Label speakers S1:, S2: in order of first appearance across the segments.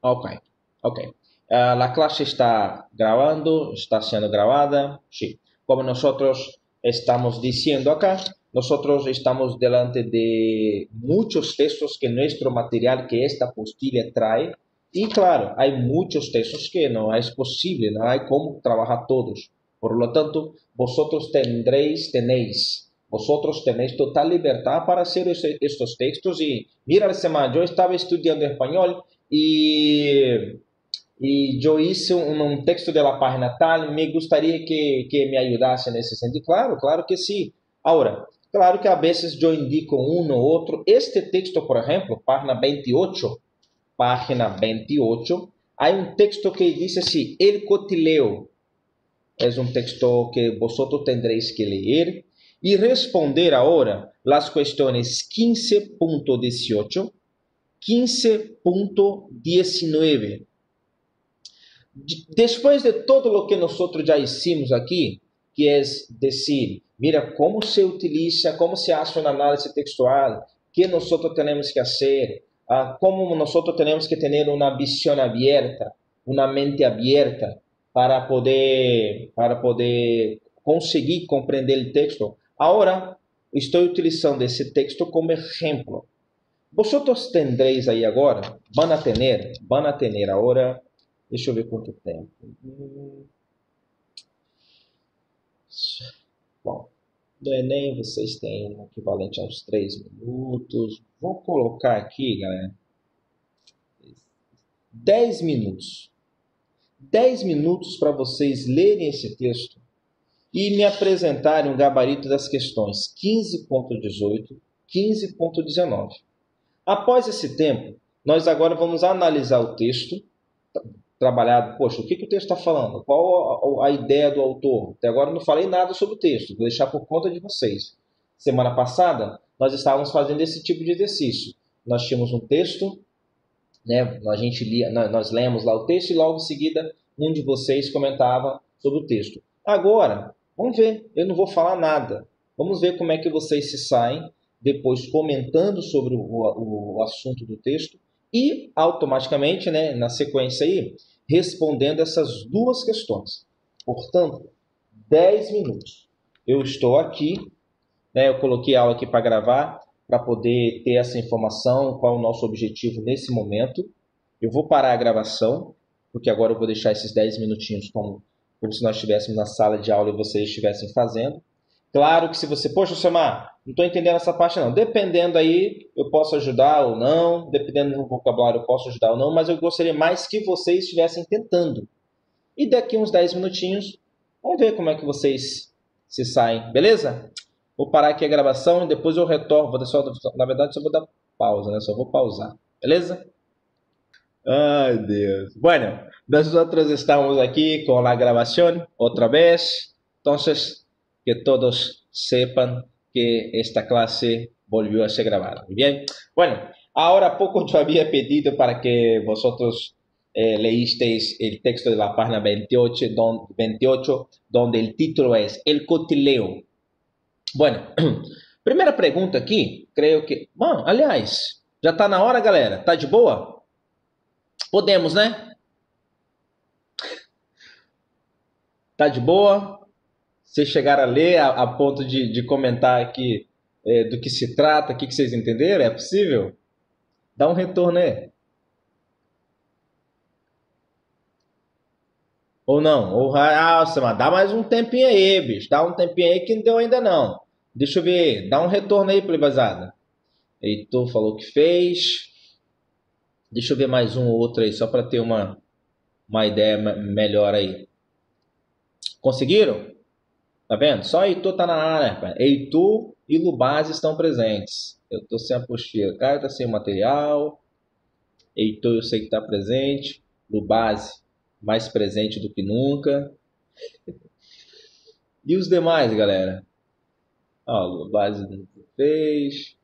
S1: Ok, ok. La clase está grabando, está siendo grabada. Sí. Como nosotros estamos diciendo acá, nosotros estamos delante de muchos textos que nuestro material, que esta apostilla trae. Y claro, hay muchos textos que no es posible, no hay cómo trabajar todos. Por lo tanto, vosotros tenéis total libertad para hacer estos textos. Y mira, semana, yo estaba estudiando español y yo hice un texto de la página tal, me gustaría que me ayudase nesse sentido. Claro, claro que sí. Ahora, claro que a veces yo indico uno u otro. Este texto, por ejemplo, página 28, hay un texto que dice así, el cotileo. Es un texto que vosotros tendréis que leer y responder ahora las cuestiones 15.18, 15.19. Después de todo lo que nosotros ya hicimos aquí, que es decir, mira cómo se utiliza, cómo se hace una análisis textual, qué nosotros tenemos que hacer, cómo nosotros tenemos que tener una visión abierta, una mente abierta para poder conseguir compreender el texto. Ahora, estoy utilizando ese texto como ejemplo. Vosotros tendréis aí agora, van a tener agora, deixa eu ver quanto tempo. Bom, no Enem vocês têm um equivalente a uns 3 minutos. Vou colocar aqui, galera, 10 minutos. 10 minutos para vocês lerem esse texto e me apresentarem um gabarito das questões 15.18, 15.19. Após esse tempo, nós agora vamos analisar o texto, trabalhado, poxa, o que o texto está falando? Qual a ideia do autor? Até agora eu não falei nada sobre o texto, vou deixar por conta de vocês. Semana passada, nós estávamos fazendo esse tipo de exercício. Nós tínhamos um texto, né? Nós lemos lá o texto e logo em seguida um de vocês comentava sobre o texto. Agora, vamos ver, eu não vou falar nada. Vamos ver como é que vocês se saem depois comentando sobre o assunto do texto e automaticamente, né, na sequência aí, respondendo essas duas questões. Portanto, 10 minutos. Eu estou aqui, né, eu coloquei a aula aqui para gravar, para poder ter essa informação, qual é o nosso objetivo nesse momento. Eu vou parar a gravação, porque agora eu vou deixar esses 10 minutinhos como se nós estivéssemos na sala de aula e vocês estivessem fazendo. Claro que se você, poxa, Samar, não estou entendendo essa parte não. Dependendo aí, eu posso ajudar ou não, dependendo do vocabulário, eu posso ajudar ou não, mas eu gostaria mais que vocês estivessem tentando. E daqui uns 10 minutinhos, vamos ver como é que vocês se saem, beleza? Vou parar aqui a gravação e depois eu retorno. Na verdade, só vou dar pausa, né? Só vou pausar, beleza? Ay, Dios. Bueno, nosotros estamos aquí con la grabación otra vez. Entonces, que todos sepan que esta clase volvió a ser grabada. Bien. Bueno, ahora a poco yo había pedido para que vosotros leísteis el texto de la página 28, donde el título es El cotileo. Bueno, primeira pergunta aqui, creio que... Bom, aliás, já tá na hora, galera? Tá de boa? Podemos, né? Tá de boa? Vocês chegaram a ler a ponto de comentar aqui do que se trata, o que vocês entenderam? É possível? Dá um retorno aí. Ou não? Ou, mas dá mais um tempinho aí, bicho. Dá um tempinho aí que não deu ainda não. Deixa eu ver. Dá um retorno aí, plebazada. Heitor falou que fez. Deixa eu ver mais um ou outro aí, só para ter uma ideia melhor aí. Conseguiram? Tá vendo? Só Heitor tá na área, rapaz. Heitor e Lubaz estão presentes. Eu tô sem a apostila. O cara tá sem o material. Heitor eu sei que tá presente. Lubaz mais presente do que nunca. E os demais, galera? Ó, Lubaz fez.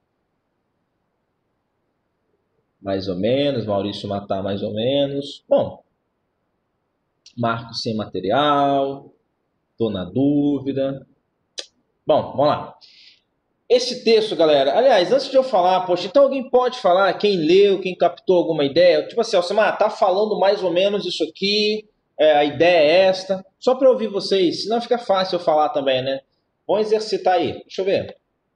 S1: Mais ou menos. Maurício Matar mais ou menos. Bom. Marcos sem material. Tô na dúvida. Bom, vamos lá. Esse texto, galera, aliás, antes de eu falar, poxa, então alguém pode falar, quem leu, quem captou alguma ideia, tipo assim, Alcimar, tá falando mais ou menos isso aqui, a ideia é esta, só para ouvir vocês, senão fica fácil eu falar também, né? Vamos exercitar aí, deixa eu ver.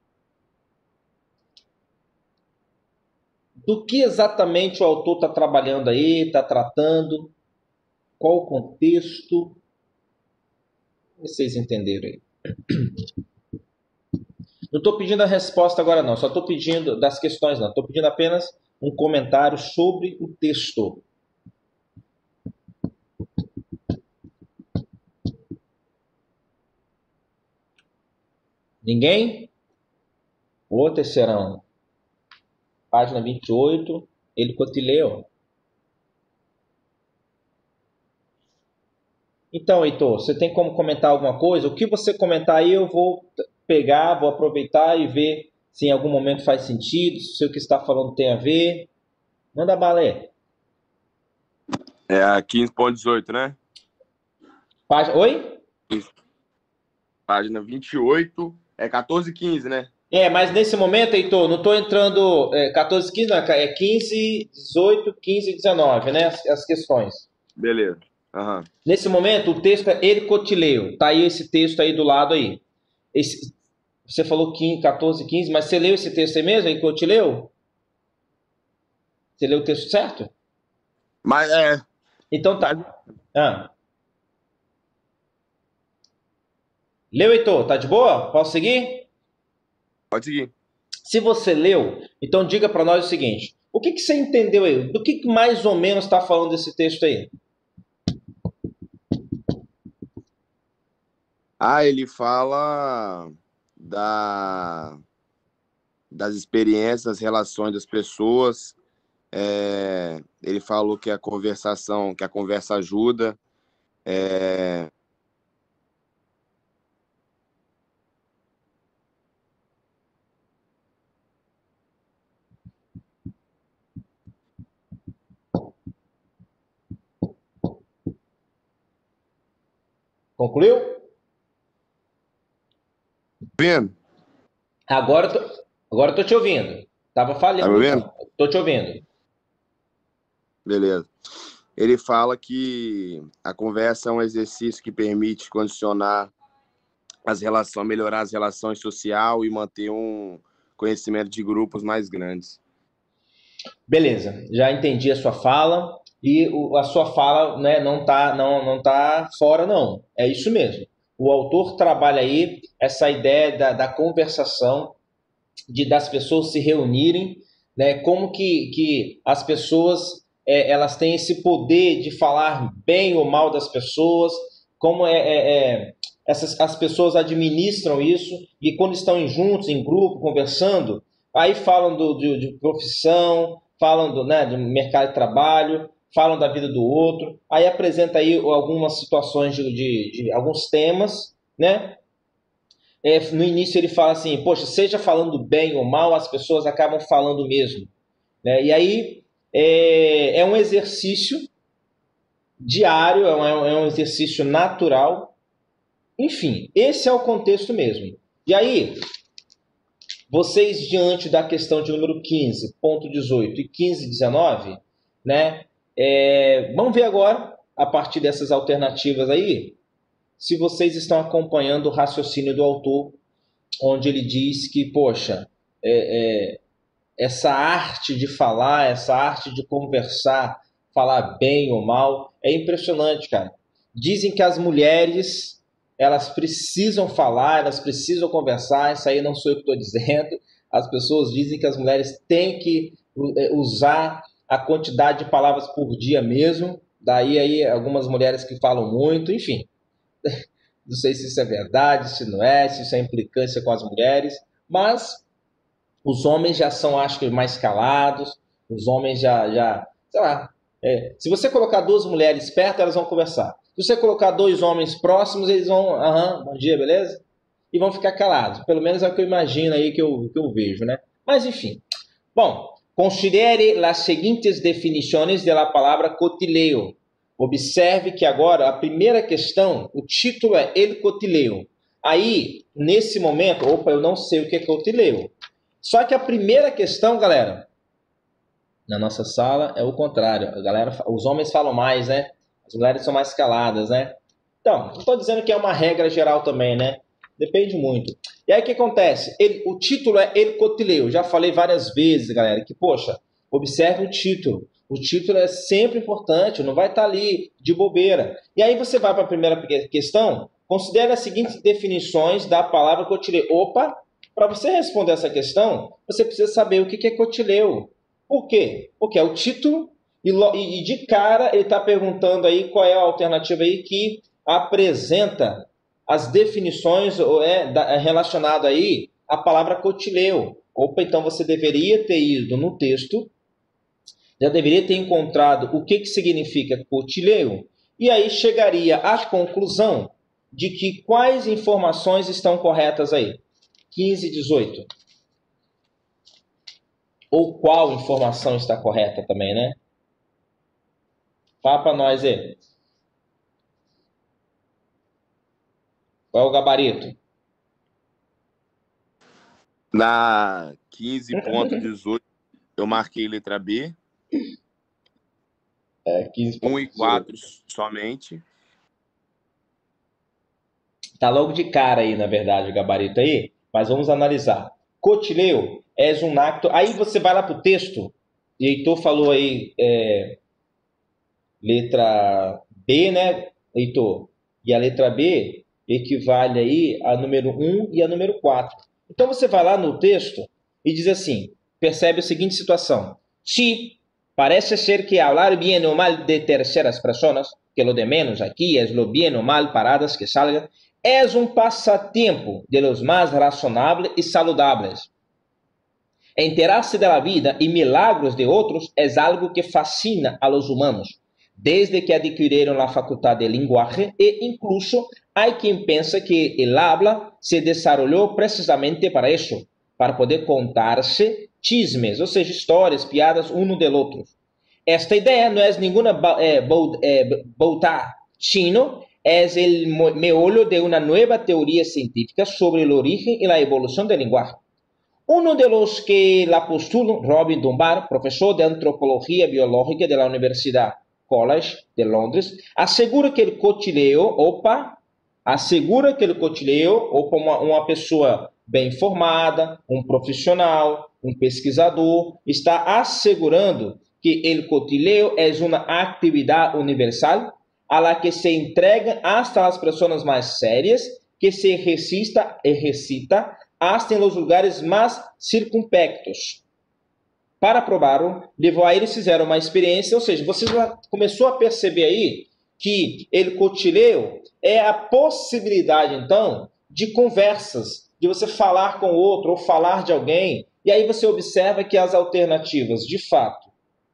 S1: Do que exatamente o autor está trabalhando aí, está tratando, qual o contexto, vocês entenderam aí. Não estou pedindo a resposta agora não, só estou pedindo das questões não, estou pedindo apenas um comentário sobre o texto. Ninguém? Ô, terceirão. Página 28, ele cotileu. Então, Heitor, você tem como comentar alguma coisa? O que você comentar aí eu vou pegar, vou aproveitar e ver se em algum momento faz sentido, se o que está falando tem a ver. Manda bala aí.
S2: É a 15.18, né?
S1: Oi?
S2: Página 28, é 14:15, né?
S1: Mas nesse momento, Heitor, não estou entrando 14, 15, não, é 15, 18, 15 e 19, né? As questões.
S2: Beleza. Uhum.
S1: Nesse momento, o texto é Ercotileu. Tá aí esse texto aí do lado aí. Você falou 15, 14, 15, mas você leu esse texto aí mesmo, Ercotileu? Você leu o texto certo?
S2: Mas
S1: Então tá. Leu, Heitor? Tá de boa? Posso seguir?
S2: Pode seguir.
S1: Se você leu, então diga para nós o seguinte. O que você entendeu aí? Do que mais ou menos está falando esse texto aí?
S2: Ele fala das experiências, das relações das pessoas. Ele falou que a conversa ajuda.
S1: Concluiu?
S2: Vendo?
S1: Agora eu tô te ouvindo. Tava falhando.
S2: Tá me ouvindo?
S1: Tô te ouvindo.
S2: Beleza. Ele fala que a conversa é um exercício que permite condicionar melhorar as relações sociais e manter um conhecimento de grupos mais grandes.
S1: Beleza, já entendi a sua fala e a sua fala, né, não tá fora não. É isso mesmo. O autor trabalha aí essa ideia da conversação, das pessoas se reunirem, né, como que as pessoas elas têm esse poder de falar bem ou mal das pessoas, como as pessoas administram isso e quando estão juntos, em grupo, conversando, aí falam de profissão, falam do mercado de trabalho, falam da vida do outro, aí apresenta aí algumas situações de alguns temas, né? No início ele fala assim, poxa, seja falando bem ou mal, as pessoas acabam falando mesmo. Né? E aí é um exercício diário, é um exercício natural. Enfim, esse é o contexto mesmo. E aí, vocês, diante da questão de número 15.18 e 15.19, né, vamos ver agora, a partir dessas alternativas aí, se vocês estão acompanhando o raciocínio do autor, onde ele diz que, poxa, essa arte de falar, essa arte de conversar, falar bem ou mal, é impressionante, cara. Dizem que as mulheres, elas precisam falar, elas precisam conversar, isso aí não sou eu que estou dizendo. As pessoas dizem que as mulheres têm que usar a quantidade de palavras por dia mesmo. Daí aí algumas mulheres que falam muito, enfim. Não sei se isso é verdade, se não é, se isso é implicância com as mulheres, mas os homens já são, acho que, mais calados, os homens já sei lá, se você colocar duas mulheres perto, elas vão conversar. Se você colocar dois homens próximos, eles vão, bom dia, beleza? E vão ficar calados. Pelo menos é o que eu imagino aí, que eu vejo, né? Mas, enfim. Bom, considere as seguintes definições da palavra cotileo. Observe que agora a primeira questão, o título é El Cotileo. Aí, nesse momento, opa, eu não sei o que é cotileu. Só que a primeira questão, galera, na nossa sala é o contrário. A galera, os homens falam mais, né? As mulheres são mais caladas, né? Então, não estou dizendo que é uma regra geral também, né? Depende muito. E aí o que acontece? O título é El Cotileu. Já falei várias vezes, galera, que, poxa, observe o título. O título é sempre importante, não vai estar ali de bobeira. E aí você vai para a primeira questão, considere as seguintes definições da palavra cotileu. Opa, para você responder essa questão, você precisa saber o que é cotileu. Por quê? Porque é o título e de cara ele está perguntando aí qual é a alternativa aí que apresenta as definições relacionadas aí à palavra cotileu. Opa, então você deveria ter ido no texto, já deveria ter encontrado o que significa cotileu, e aí chegaria à conclusão de que quais informações estão corretas aí. 15 e 18. Ou qual informação está correta também, né? Fala para nós aí. Qual é o gabarito?
S2: Na 15.18, eu marquei letra B. 1 e 4 somente.
S1: Tá logo de cara aí, na verdade, o gabarito aí. Mas vamos analisar. Cotileu é um acto... Aí você vai lá para o texto. E Heitor falou aí... letra B, né, Heitor? E a letra B equivale aí a número 1 e a número 4. Então você vai lá no texto e diz assim, percebe a seguinte situação. Se parece ser que hablar bien o mal de terceras personas, que lo de menos aqui é lo bien o mal paradas que salga, é um passatempo de los más razonables e saludables. Enterarse de la vida y milagros de otros es algo que fascina a los humanos, desde que adquirieron la facultad de lenguaje e incluso hay quien piensa que el habla se desarrolló precisamente para eso, para poder contarse chismes, ou seja, histórias, piadas uno del otro. Esta idea no es ninguna volta chino, es el meollo de una nueva teoría científica sobre el origen y la evolución del lenguaje. Uno de los que la postulan, Robin Dunbar, profesor de antropología biológica de la Universidad College de Londres, assegura que o cotileu, uma pessoa bem formada, um profissional, um pesquisador, está assegurando que o cotileu é uma atividade universal a la que se entrega hasta as pessoas mais sérias, que se recita hasta em los lugares mais circunspectos. Para provar-o, levou a eles fizeram uma experiência, ou seja, você já começou a perceber aí que el cotileu é a possibilidade, então, de conversas, de você falar com o outro ou falar de alguém, e aí você observa que as alternativas, de fato,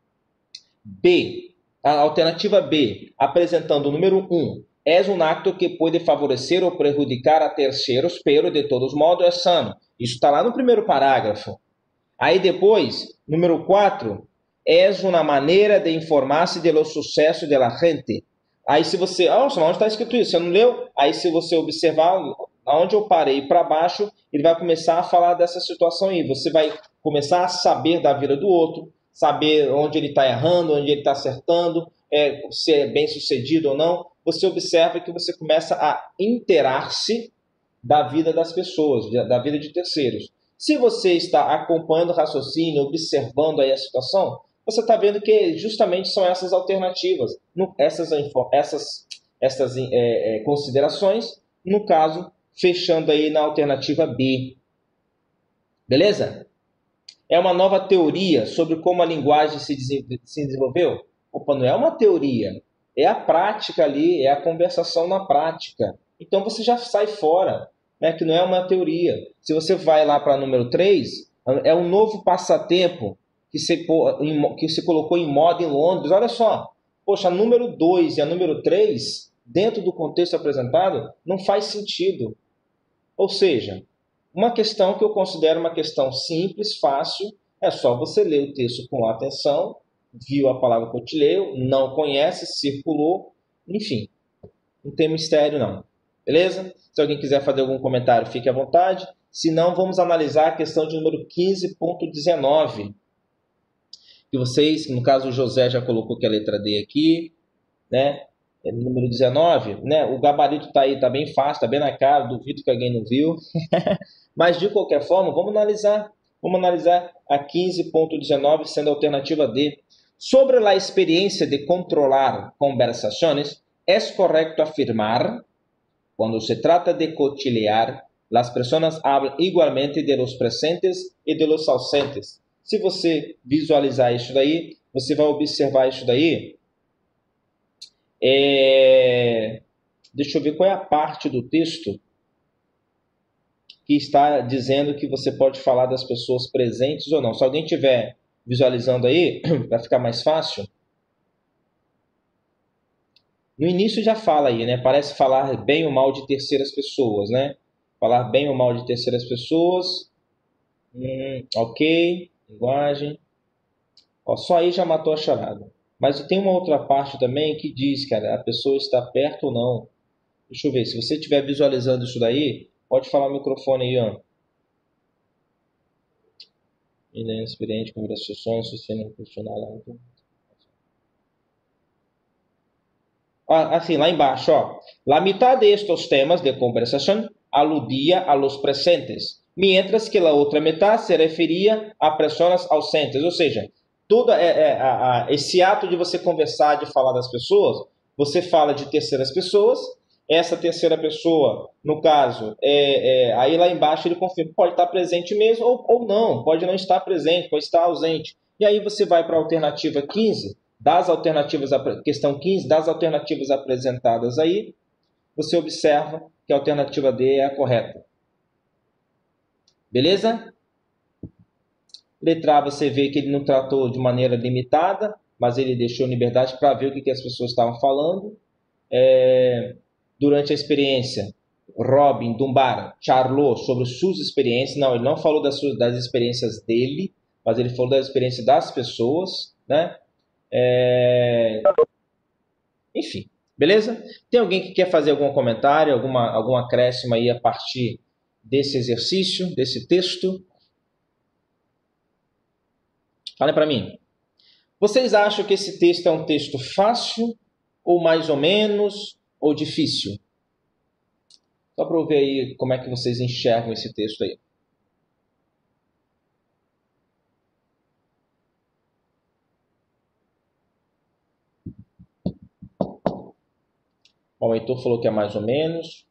S1: B, a alternativa B, apresentando o número 1, é um acto que pode favorecer ou prejudicar a terceiros, pero de todos modos é sano. Isso está lá no primeiro parágrafo. Aí depois, número 4, é uma maneira de informar-se do sucesso da gente. Aí se você... onde está escrito isso? Você não leu? Aí se você observar, onde eu parei para baixo, ele vai começar a falar dessa situação aí. Você vai começar a saber da vida do outro, saber onde ele está errando, onde ele está acertando, se é bem sucedido ou não. Você observa que você começa a inteirar-se da vida das pessoas, da vida de terceiros. Se você está acompanhando o raciocínio, observando aí a situação, você está vendo que justamente são essas alternativas, essas considerações, no caso, fechando aí na alternativa B. Beleza? É uma nova teoria sobre como a linguagem se desenvolveu? Opa, não é uma teoria, é a prática ali, é a conversação na prática. Então você já sai fora, né, que não é uma teoria. Se você vai lá para número 3, é um novo passatempo que se colocou em moda em Londres. Olha só, poxa, a número 2 e a número 3, dentro do contexto apresentado, não faz sentido. Ou seja, uma questão que eu considero uma questão simples, fácil, é só você ler o texto com atenção, viu a palavra cotileu, não conhece, circulou, enfim, não tem mistério não. Beleza? Se alguém quiser fazer algum comentário, fique à vontade. Se não, vamos analisar a questão de número 15.19. Que vocês, no caso o José já colocou que é a letra D aqui, né? Número 19, né? O gabarito está aí, está bem fácil, está bem na cara, duvido que alguém não viu. Mas, de qualquer forma, vamos analisar. Vamos analisar a 15.19 sendo a alternativa D. Sobre a experiência de controlar conversações, é correto afirmar, quando se trata de cochilear, as pessoas falam igualmente de los presentes e de los ausentes. Se você visualizar isso daí, você vai observar isso daí. Deixa eu ver qual é a parte do texto que está dizendo que você pode falar das pessoas presentes ou não. Se alguém estiver visualizando aí, para ficar mais fácil. No início já fala aí, né? Parece falar bem ou mal de terceiras pessoas, né? Falar bem ou mal de terceiras pessoas. Ok. Linguagem. Ó, só aí já matou a charada. Mas tem uma outra parte também que diz, cara, a pessoa está perto ou não. Deixa eu ver, se você estiver visualizando isso daí, pode falar o microfone aí, ó. Inexperiente, conversações, sistema funcional. Assim, lá embaixo, ó. La mitad de estos temas de conversación aludía a los presentes, mientras que la otra mitad se referia a personas ausentes. Ou seja, todo esse ato de você conversar, de falar das pessoas, você fala de terceiras pessoas. Essa terceira pessoa, no caso, aí lá embaixo ele confirma, pode estar presente mesmo ou não, pode não estar presente, pode estar ausente. E aí você vai para a alternativa 15, questão 15, das alternativas apresentadas aí, você observa que a alternativa D é a correta. Beleza? Letra A, você vê que ele não tratou de maneira limitada, mas ele deixou liberdade para ver o que as pessoas estavam falando. Durante a experiência, Robin Dunbar charlou sobre suas experiências. Não, ele não falou das experiências dele, mas ele falou da experiência das pessoas, né? Enfim, beleza? Tem alguém que quer fazer algum comentário, algum acréscimo aí a partir desse exercício, desse texto? Fala para mim. Vocês acham que esse texto é um texto fácil, ou mais ou menos, ou difícil? Só para eu ver aí como é que vocês enxergam esse texto aí. O Heitor falou que é mais ou menos.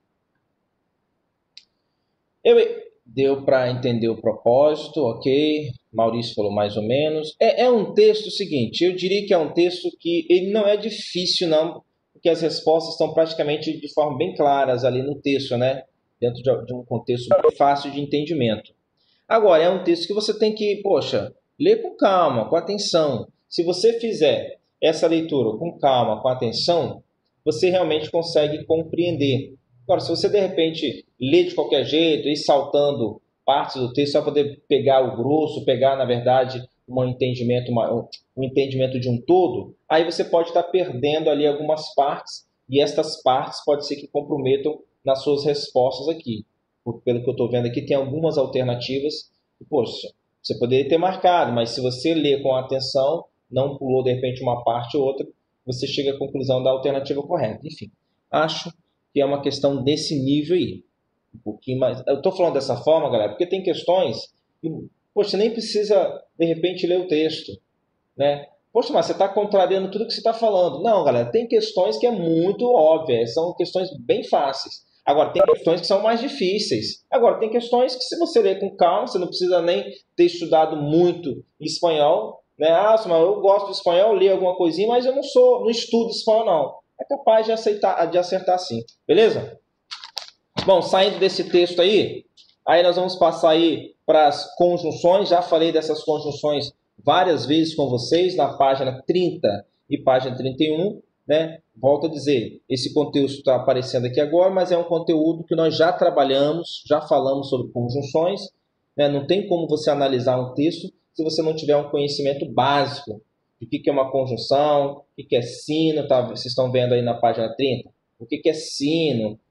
S1: Deu para entender o propósito, ok. Maurício falou mais ou menos. É um texto seguinte, eu diria que é um texto que ele não é difícil não, porque as respostas estão praticamente de forma bem claras ali no texto, né? Dentro de um contexto bem fácil de entendimento. Agora, é um texto que você tem que, ler com calma, com atenção. Se você fizer essa leitura com calma, com atenção, você realmente consegue compreender. Agora, se você de repente lê de qualquer jeito, ir saltando partes do texto só para poder pegar o grosso, pegar, na verdade, um entendimento de um todo, aí você pode estar perdendo ali algumas partes, e estas partes pode ser que comprometam nas suas respostas aqui. Pelo que eu estou vendo aqui, tem algumas alternativas. Você poderia ter marcado, mas se você ler com atenção, não pulou de repente uma parte ou outra, você chega à conclusão da alternativa correta. Enfim, acho que é uma questão desse nível aí. Um pouquinho mais. Eu estou falando dessa forma, galera, porque tem questões que, você nem precisa, de repente, ler o texto, né? Mas você está contrariando tudo que você está falando. Não, galera, tem questões que é muito óbvias, são questões bem fáceis. Agora, tem questões que são mais difíceis. Agora, tem questões que, se você ler com calma, você não precisa nem ter estudado muito espanhol, né? Mas eu gosto de espanhol, leio alguma coisinha, mas eu não estudo espanhol, não. É capaz de acertar sim. Beleza? Bom, saindo desse texto aí nós vamos passar aí para as conjunções. Já falei dessas conjunções várias vezes com vocês na página 30 e página 31, né? Volto a dizer, esse conteúdo está aparecendo aqui agora, mas é um conteúdo que nós já trabalhamos, já falamos sobre conjunções, né? Não tem como você analisar um texto se você não tiver um conhecimento básico de o que é uma conjunção, o que é sino, tá? Vocês estão vendo aí na página 30, o que é sino,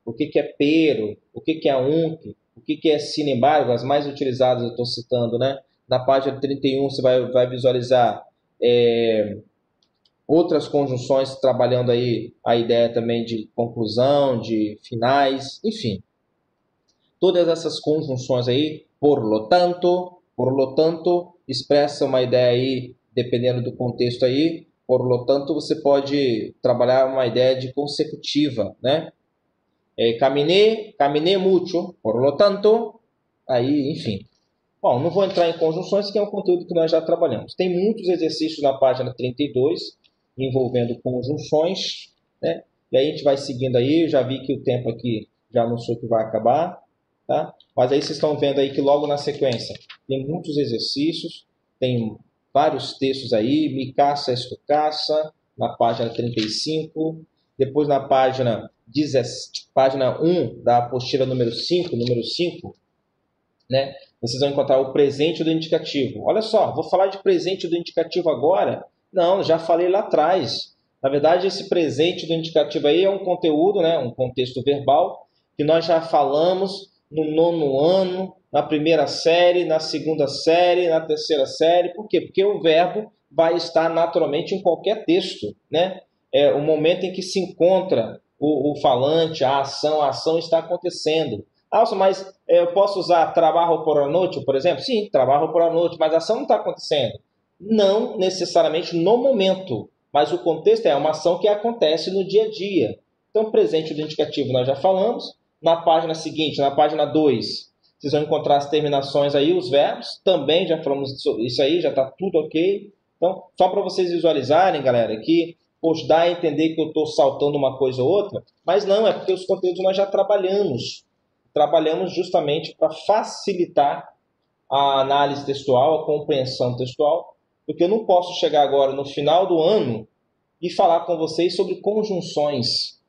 S1: o que é pero, o que é unc, o que é sin embargo, as mais utilizadas eu estou citando, né? Na página 31 você vai visualizar outras conjunções trabalhando aí a ideia também de conclusão, de finais, enfim. Todas essas conjunções aí, por lo tanto, expressa uma ideia aí, dependendo do contexto aí, por lo tanto, você pode trabalhar uma ideia de consecutiva, né? Caminé mucho, por lo tanto, aí, enfim. Bom, não vou entrar em conjunções, que é um conteúdo que nós já trabalhamos. Tem muitos exercícios na página 32, envolvendo conjunções, né? E aí a gente vai seguindo aí, eu já vi que o tempo aqui já anunciou que vai acabar, tá? Mas aí vocês estão vendo aí que logo na sequência tem muitos exercícios, tem vários textos aí, mi casa es tu casa, na página 35, depois na página 1 da apostila número 5, né? Vocês vão encontrar o presente do indicativo. Olha só, vou falar de presente do indicativo agora? Não, já falei lá atrás. Na verdade, esse presente do indicativo aí é um conteúdo, né, um contexto verbal, que nós já falamos no 9º ano, na primeira série, na segunda série, na terceira série. Por quê? Porque o verbo vai estar naturalmente em qualquer texto, né? É o momento em que se encontra o falante, a ação está acontecendo. Mas eu posso usar trabalho por a noite, por exemplo? Sim, trabalho por a noite, mas a ação não está acontecendo. Não necessariamente no momento, mas o contexto é uma ação que acontece no dia a dia. Então, presente do indicativo nós já falamos. Na página seguinte, na página 2, vocês vão encontrar as terminações aí, os verbos. Também já falamos sobre isso aí, já está tudo ok. Então, só para vocês visualizarem, galera, que dá a entender que eu estou saltando uma coisa ou outra, mas não, é porque os conteúdos nós já trabalhamos. Trabalhamos justamente para facilitar a análise textual, a compreensão textual, porque eu não posso chegar agora no final do ano e falar com vocês sobre conjunções,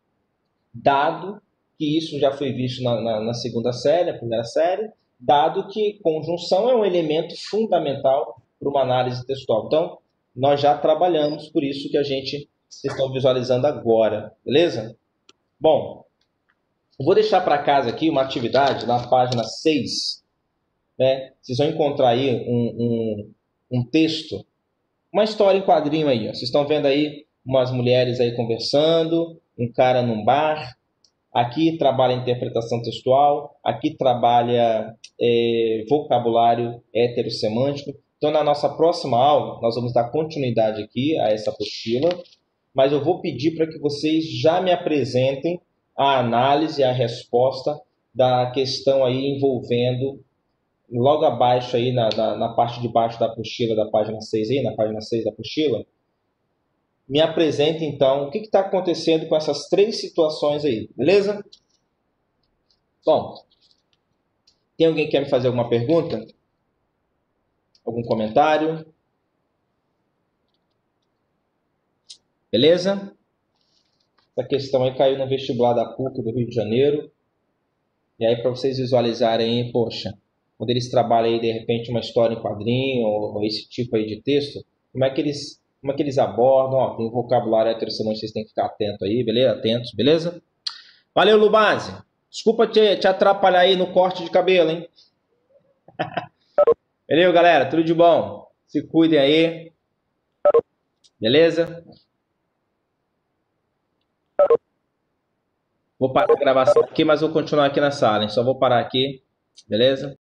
S1: dado que isso já foi visto na segunda série, na primeira série, dado que conjunção é um elemento fundamental para uma análise textual. Então, nós já trabalhamos, por isso que a gente está visualizando agora, beleza? Bom, eu vou deixar para casa aqui uma atividade na página 6, né? Vocês vão encontrar aí um texto, uma história em quadrinho aí. Ó. Vocês estão vendo aí umas mulheres aí conversando, um cara num bar. Aqui trabalha interpretação textual, aqui trabalha vocabulário heterossemântico. Então, na nossa próxima aula, nós vamos dar continuidade aqui a essa apostila, mas eu vou pedir para que vocês já me apresentem a análise, a resposta da questão aí envolvendo, logo abaixo aí, na parte de baixo da apostila da página 6 aí, na página 6 da apostila, me apresente então o que está acontecendo com essas 3 situações aí, beleza? Bom, tem alguém que quer me fazer alguma pergunta? Algum comentário? Beleza? Essa questão aí caiu no vestibular da PUC do Rio de Janeiro. E aí, para vocês visualizarem, poxa, quando eles trabalham aí, de repente, uma história em quadrinho ou esse tipo aí de texto, como é que eles abordam? Ó, tem um vocabulário heterossemântico, vocês têm que ficar atentos aí, beleza? Atentos, beleza? Valeu, Lubase! Desculpa te atrapalhar aí no corte de cabelo, hein? Valeu, galera. Tudo de bom. Se cuidem aí. Beleza? Vou parar a gravação aqui, mas vou continuar aqui na sala, hein? Só vou parar aqui. Beleza?